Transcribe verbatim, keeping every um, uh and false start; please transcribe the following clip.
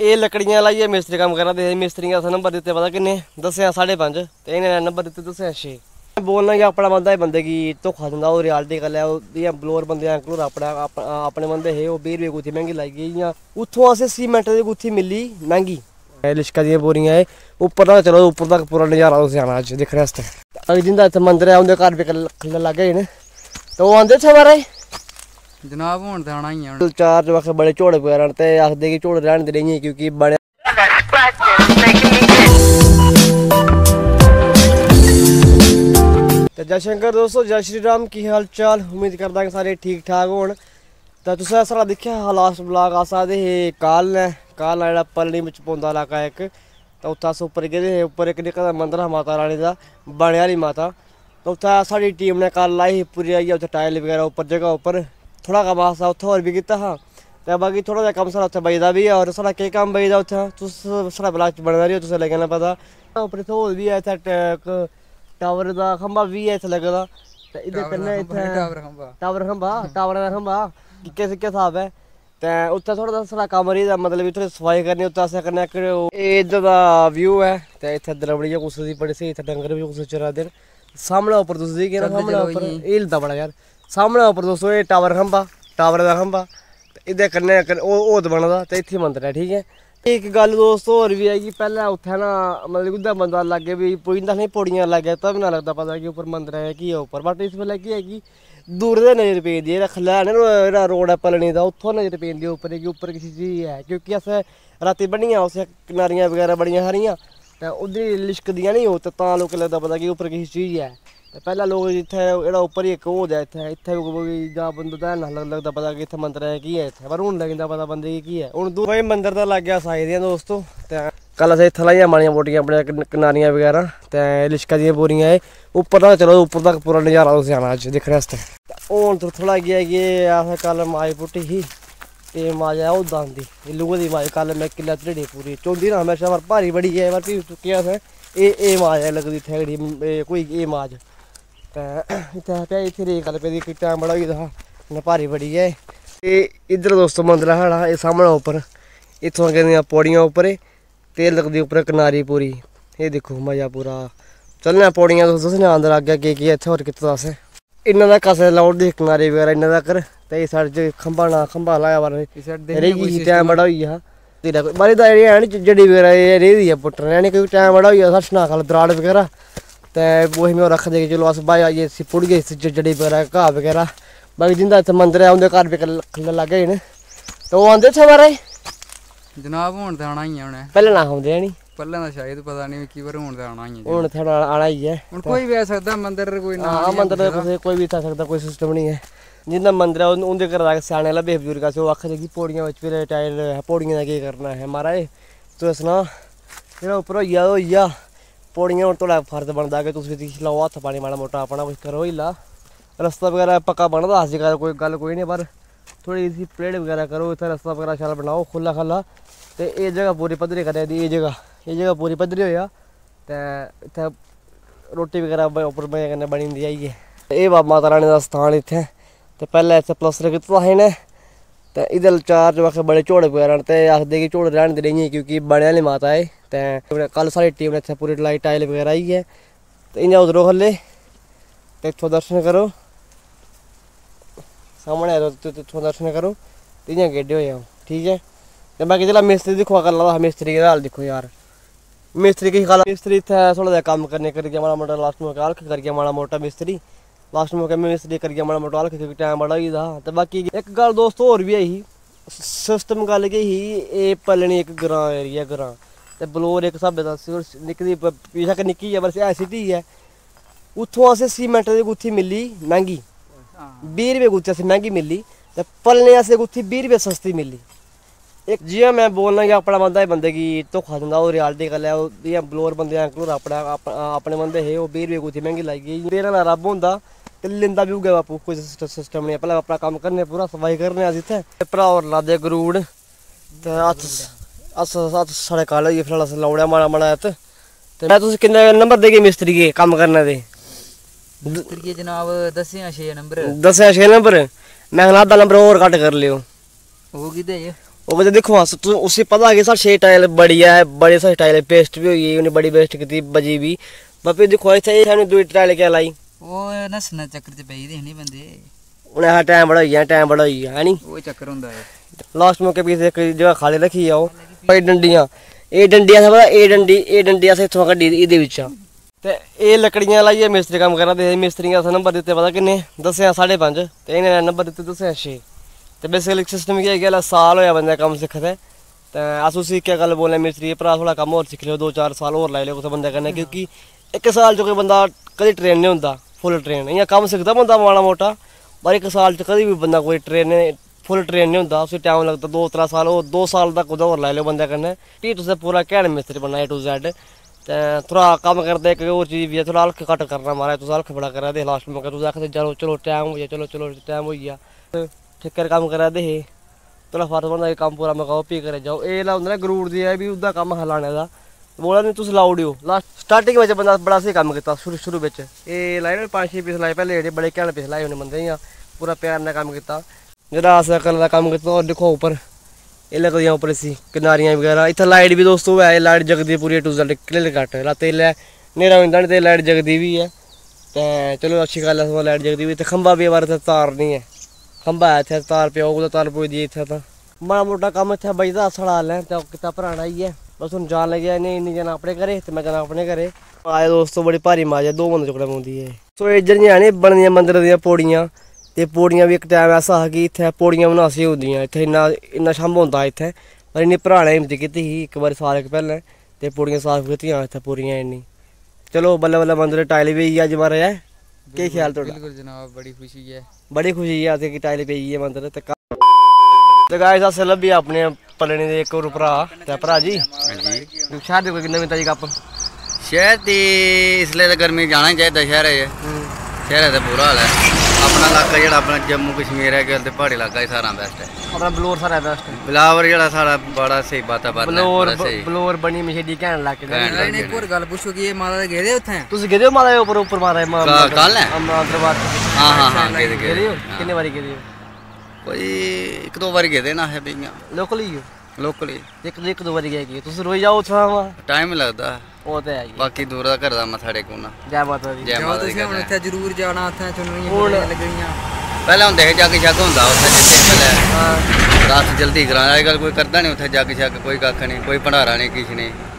ये लकड़ियां लाइए मिस्त्री काम करना दे मिस्त्रियां अस नंबर दिते पता किन्ने दस्सेआ साढ़े पंज ते इन्हें नंबर दिते दस्सेआ छे बोलना कि अपना बंदा बंदे की धोखा दिंदा ओह् रियलिटी गल्ल है जियां बलोर बंदे अंकल अपने अपने बंदे हे ओह् बीह् रपेऽ गुत्थी मैंह्गी लाई गेई इयां उत्थुं असें सीमेंट दी गुत्थी मिली मैंह्गी लिश्का दियां बोरियां एह् उप्पर तक चलो उप्पर तक पूरा नजारा तुसें आना अज्ज दिक्खने आस्तै जिंदा इत्थै मंदर है उंदे घर बी खल्ले लाग्गे न ते ओह् आंदे इत्थै महाराज जनाब हून ते आना ही है चार जो आखे बड़े झोड़े बगैरा न ते आखदे कि झोड़े रहन दे नेईं क्योंकि बड़े तो जय शंकर दोस्तों जय श्री राम की हाल चाल उम्मीद करदा कि सारे ठीक ठाक होन तो तुसें सारा दिक्खेआ लास्ट ब्लॉग अस आए हे काल ने काल जेह्ड़ा पलनी बिच पौंदा इलाका इक तो उत्थै अस उप्पर गेदे हे उप्पर इक निक्का मंदर हा माता रानी दा बने आह्ली माता तो उत्थै साढ़ी टीम ने कल लाई ही पूरी आइयै उत्थै टाइल बगैरा उप्पर जगह उप्पर थोड़ा कम्म अस उत्थै होर बी कीता हा ते बाकी थोड़ा जेहा कम्म साढ़ा उत्थै बचदा बी है और साढ़ा केह् कम्म बचदा उत्थै तुस साढ़ा ब्लॉग च बने रेहो तुसें लग्गना पता उप्पर इत्थै होर बी है इत्थै टावर दा खंबा बी है इत्थै लग्गे दा ते एह्दे कन्नै इत्थै टावर खंबा टावर दा खंबा किक्के सिक्के स्हाब है ते उत्थै थोड़ा साढ़ा कम्म रेही दा मतलब इत्थै सफाई करनी उत्थै असें कन्नै एह् इद्धर दा व्यू है ते इत्थै द्रबड़ी कुसै दी बड़ी स्हेई इत्थै डंगर बी कुसै चरा दे न सामने उप्पर तुस दिक्खगे ना सामने उप्पर हिलदा बड़ा यार सामने उप्पर दोस्तों एह् टावर खंबा टावर दा खंबा ते एह्दे कन्नै होद बने दा ते इत्थै मंदर है ठीक है एक गल दोस्तों होर बी है कि पैह्लें उत्थै ना मतलब उद्धर बंदा लाग्गे बी पुजदा नहीं पौड़ियां लाग्गे तब ना लगदा पता कि उप्पर मंदर है कि उप्पर बट इस बेल्लै केह् है कि दूर दे नजर पेदी जेह्ड़ा खल्लै है ना जेह्ड़ा रोड है पलनी दा उत्थुं नजर पेंदी उप्पर कि उप्पर किसी चीज है क्योंकि अस रातीं बन्नियां उस कनारियां बगैरा बड़ियां सारियां ते उद्धर लिश्कदियां नहीं ओह् ते तां लोकें लगदा पता कि उप्पर किसी चीज है ते पैह्लें लोक इत्थै जेह्ड़ा उप्पर ही इक होद ऐ इत्थै इत्थै जां बंदा ध्यान लगदा पता कि इत्थै मंदर है कि है इत्थै पर हून लगी जंदा पता बंदे गी कि है हून दूर मंदर दा लाग्गे अस आए दे आं दोस्तों ते कल असें इत्थै लाइयां माड़ियां मोटियां अपने कनारियां बगैरा ते लिश्का दियां बोरियां एह् उप्पर तक चलो उप्पर तक पूरा नजारा तुसें आना अज्ज दिक्खने आस्तै हून थोह्ड़ा गेआ कि असें कल माज पुट्टी ही ते माज ऐ ओह् दांदी लूहे दी माज कल में किल्ला त्रड़ी पूरी चौंदी ना हमेशा पर भारी बड़ी है पर फ्ही चुक्केआ असें एह् एह् माज ऐ लगदी इत्थै कोई एह् माज ते इत्थै भई इत्थै रेत गल्ल पेदी टाइम बड़ा होई गेदा हा इन्नै भारी बड़ी ऐ ते इद्धर दोस्तों मंदर है साढ़ा एह् सामने उप्पर इत्थुआं गेदियां पौड़ियां उप्पर ते लगदी उप्पर कनारी पूरी एह् दिक्खो मजा पूरा चलने पौड़ियां तुस तुसें अंदर अग्गें केह् केह् इत्थै होर कीते दा असें इन्ना तक असें लाई ओड़ी कनारी बगैरा इन्ने तकर ते इस साइड च खंबा ना खंबा लाया पर रेही गेई टाइम बड़ा होई गेआ हा बारी दा जेह्ड़ी है नी जड़ी बगैरा एह् रेही दी ऐ पुट्टने यानी कि टाइम बड़ा होई गेआ सना खल दराड़ बगैरा ते ओही में आखदे कि चलो अस बाई आइयै इसी पुड़गे इसी जड़ी बगैरा घाह् बगैरा बाकी जिंदा इत्थै मंदर है उंदे घर बी खल्ले लाग्गे न ते ओह् आंदे इत्थै महाराज जनाब हून ते आना ही है उ'नें पैह्लें ना औंदे हैनी पैह्लें तां शायद पता नहीं मिकी पर हून ते आना ही है हून इत्थै आना ही है हून कोई बी आई सकदा मंदर कोई ना हां मंदर कुसै कोई बी इत्थै आई सकदा कोई सिस्टम नहीं है जिंदा मंदर है उंदे घर दा स्याने लब्भे बजुर्ग अस ओह् आखदे कि पौड़ियां बिच फिर टाइल पौड़ियां दा केह् करना है महाराज तुस सना जेह्ड़ा उप्पर होई गेआ होई गेआ पौड़ियां हून थोड़ा फर्ज बनदा कि तुस बी दिक्खी लैओ हत्थ पानी माड़ा मुट्टा अपना कुछ करो हिल्ला रस्ता बगैरा पक्का बनदा अज्जकल कोई गल्ल कोई नहीं पर थोड़ी इसी प्लेट बगैरा करो इत्थै रस्ता बगैरा शैल बनाओ खुल्ला खल्ला ते एह् जगह पूरी पद्धरी करै दी एह् जगह एह् जगह पूरी पद्धरी होएआ ते इत्थै रोटी बगैरा उप्पर मजे कन्नै बनी जंदी आइयै एह् माता रानी दा स्थान इत्थै ते पैह्लें इत्थै प्लस्तर कीते दा हा इ'नें ते एह्दे चार जो आखे बड़े झोड़े बगैरा न ते आखदे कि झोड़े रहन दे नेईं क्योंकि बने आह्ली माता ऐ ते कल साढ़ी टीम ने इत्थै पूरी लाई टाइल बगैरा आइयै ते इ'यां उतरो खल्ले ते इत्थुं दर्शन करो सामने इत्थुं दर्शन करो ते इ'यां गेड्डे होए आओ ठीक ऐ ते बाकी जेल्लै मिस्त्री दिक्खो कल दा मिस्त्री दा हाल दिक्खो यार मिस्त्री किश गल्ल मिस्त्री इत्थै थोह्ड़ा जेहा कम्म करने करियै माड़ा मुट्टा लास्ट मौके हल्क करियै माड़ा मुट्टा मिस्त्री लास्ट मौके मिस्त्री करियै माड़ा मुट्टा हल्क क्योंकि टाइम बड़ा होई गेदा हा ते बाकी इक गल्ल दोस्त होर बी ऐ ही सिस्टम गल्ल केह् ही एह् पलनी इक ग्रांऽ एरिया ग्रांऽ ते बलौर इक स्हाबै दा निकली बेशक्क निक्की ऐ पर है सिटी ऐ उत्थुआं असें सीमेंट दी गुत्थी मिली मैंह्गी बीह् रपेऽ गुत्थी असें मैंह्गी मिली ते पलने असें गुत्थी बीह् रपेऽ सस्ती मिली एक जियां मैं बोलना कि अपना बंदा बंदे गी धोखा दिंदा ओह् रियलिटी गल्ल है जियां बलौर बंदे अंकल अपने अपने बंदे हे ओह् बीह् रपेऽ गुत्थी मैंह्गी लाई गेई तेरा ना रब होंदा ते लिंदा बी उ'ऐ बापू कोई सिस्टम नहीं पैह्लें अपना कम्म करने पूरा सफाई करने अस इत्थै भ्राऽ होर लादे गरूड़ ते हत्थ अस हत्थ साढ़े काले होई गे फिलहाल अस लाई ओड़ेआ माड़ा माड़ा हत्थ ते मैं तुस किन्ने नंबर देगे मिस्त्री गे कम्म करने दे मिस्त्री जनाब दस्सेआ छे नंबर दस्सेआ छे नंबर मैं अद्धा नंबर होर घट्ट करी लियो ओह् किते वो कहते देखो हाँ तू उसे पता है कि सर छे टाइल बढ़िया है बड़े सारे टाइल पेस्ट भी हुई उन्हें बड़ी पेस्ट की बजी भी बापी देखो इतने दो टाइल क्या लाई ਉਹ ਨਸਣਾ ਚੱਕਰ ਚ ਪਈ ਦੇ ਨਹੀਂ ਬੰਦੇ उन्हें हाँ टाइम बड़ा हुई टाइम बड़ा हुई है नहीं ਉਹ ਚੱਕਰ ਹੁੰਦਾ ਹੈ लास्ट मौके पीछे एक जगह खाली रखी है वो डंडियां ये डंडियां से पता ये डंडी ये डंडियां से इत्थों कड्डी ਇਹਦੇ ਵਿੱਚੋਂ ਤੇ ਇਹ ਲੱਕੜੀਆਂ ਲਾਈਏ ਮਿਸਤਰੀ ਕੰਮ ਕਰਨਾ ਤੇ ਮਿਸਤਰੀਆਂ ਦਾ ਨੰਬਰ ਦਿੱਤੇ ਪਤਾ ਕਿੰਨੇ ਦੱਸਿਆ ਸਾਢੇ ਪੰਜ ਤੇ ਇਹਨੇ ਨੰਬਰ ਦਿੱਤੇ ਦੱਸਿਆ ਛੇ ਤੇ ਬੇਸਿਕਲੀ ਸਿਸਟਮ ਕੀ ਹੈ ਕਿ ਸਾਲ ਹੋਇਆ ਬੰਦਾ ਕੰਮ ਸਿੱਖਦਾ ਤੇ ਅਸ ਉਸੇ ਕੀ ਗੱਲ ਬੋਲਨੇ ਮਿਸਤਰੀ ਭਰਾ ਥੋੜਾ ਕੰਮ ਹੋਰ ਸਿੱਖ ਲਿਓ ਦੋ ਚਾਰ ਸਾਲ ਹੋਰ ਲੈ ਲਿਓ ਕੋਈ ਬੰਦਾ ਕਰਨਾ ਕਿਉਂਕਿ ਇੱਕ ਸਾਲ ਚ ਕੋਈ ਬੰਦਾ ਕਦੀ ਟ੍ਰੇਨ ਨਹੀਂ ਹੁੰਦਾ ਫੁੱਲ ਟ੍ਰੇਨ ਇਹ ਕੰਮ ਸਿੱਖਦਾ ਬੰਦਾ ਮਾੜਾ ਮੋਟਾ ਪਰ ਇੱਕ ਸਾਲ ਚ ਕਦੀ ਵੀ ਬੰਦਾ ਕੋਈ ਟ੍ਰੇਨ फुल ट्रेन नहीं होता उसे टाइम लगता दो त्रै साल वो दो साल तक उधर और लै लो बंदे कन्नै भी तुसें पूरा घैंट मिस्त्री बनना ए टू जैड ते थोड़ा कम्म करदे इक होर चीज भी है थोड़ा हल्क घट्ट करना महाराज तुस हल्क बड़ा करा दे लास्ट मौके तुस आखदे चलो चलो टाइम हो गया चलो चलो टाइम हो गया ठेकर कम्म करा दे हे थोड़ा फर्ज बनदा कम्म पूरा मकाओ भी करे जाओ एह् ला होंदा ना गरूर दी है भी ओह्दा कम्म हलाने दा बोला नहीं तुस लाई ओड़ेओ लास्ट स्टार्टिंग बिच बंदा बड़ा स्हेई कम्म कीता शुरू शुरू बिच एह् लाई ना पंज छे पीस लाई पैह्ले जेह्ड़े बड़े घैंट पीस लाई उ'नें बंदे इ'यां पूरा प्यार नाल कम्म कीता जरा अस कल का काम करते और देखो ऊपर ये लगदियां ऊपर सी किनारियां वगैरह इतना लाइट भी दोस्तों है लाइट जगदी पूरी टू जेड क्लियर कट रात न्हेरा होंदा नहीं तो लाइट जगदी भी है तो चलो अच्छी गल है लाइट जगदी भी तो खंबा भी बार तार नहीं है खंबा है इतने तार पे कुदै तार पुजदी इत्थै तां माड़ा मोटा कम्म इत्थै बजदा सड़ा लै ते किता भराना ही है बस हुन जान लग्गेआ इन्हें इन्नी जाना अपने घरे ते मैं जाना अपने घरे आए दोस्तों बड़ी भारी माज है दो बंदे चुकना पौंदी है सो एह् जेह्ड़ियां ने बनदियां मंदर दियां पौड़ियां ते पौड़ियां भी एक टाइम ऐसा हा कि इत्थै पौड़ियां बनासी होंदियां इत्थै इन्ना इन्ना छंभ होंदा इत्थै पर इन्नी भराने हिम्मत कीती ही इक बारी साल पैह्लें ते पौड़ियां साफ कीतियां इत्थै पूरियां इन्नी चलो बल्लें बल्लें मंदर टाइल पेई अज्ज महाराज है केह् ख्याल तुहाडा बिल्कुल जनाब बड़ी खुशी है बड़ी खुशी है असें कि टाइल पेई है मंदर ते ते गाइस अस लब्भी अपने पलने दे इक होर भरा ते भरा जी जी शहर दे कोई नवीं ताजी गप्प शहर दी इसलिए तो गर्मी जाना ही चाहिए शहर है शहर दा बुरा हाल है अपना इलाका जेह्ड़ा अपना जम्मू कश्मीर है गल ते प्हाड़ी इलाका सारा बेस्ट है अपना बलौर सारा बेस्ट है बिलावर जेह्ड़ा साढ़ा बड़ा स्हेई वातावरण है बलौर बलौर बनी मछेडी घैंट लाके नहीं एक और गल पुछो कि ये माता दे गेदे उत्थे तुस गेदे हो माता दे उप्पर उप्पर माता कल है दरबार हां हां हां गेदे गेदे हो किन्ने बारी गेदे हो कोई एक दो बार गेदे ना है भी लोकल ही हो लोकली एक एक दो बारी गए कि तुस रोज जाओ उत्थां टाइम लगदा ਉਹ ਤੇ ਹੈ ਬਾਕੀ ਦੂਰ ਦਾ ਘਰ ਦਾ ਮੱਥਾ ਟੇਕਣਾ ਜੈ ਮਾਤਾ ਦੀ ਜੈ ਮਾਤਾ ਦੀ ਹੁਣ ਇੱਥੇ ਜ਼ਰੂਰ ਜਾਣਾ ਉੱਥੇ ਚੁੰਨੀਆਂ ਹੁਣ ਲੱਗੀਆਂ ਪਹਿਲਾਂ ਹੁੰਦੇ ਸੀ ਜੱਗ ਜੱਗ ਹੁੰਦਾ ਉੱਥੇ ਜਿੱਥੇ ਪਹਿਲਾਂ ਹਾਂ ਰਾਤ ਜਲਦੀ ਕਰਾਂ ਅੱਜ ਕੱਲ ਕੋਈ ਕਰਦਾ ਨਹੀਂ ਉੱਥੇ ਜੱਗ ਜੱਗ ਕੋਈ ਕੱਖ ਨਹੀਂ ਕੋਈ ਭੰਡਾਰਾ ਨਹੀਂ ਕੁਛ ਨਹੀਂ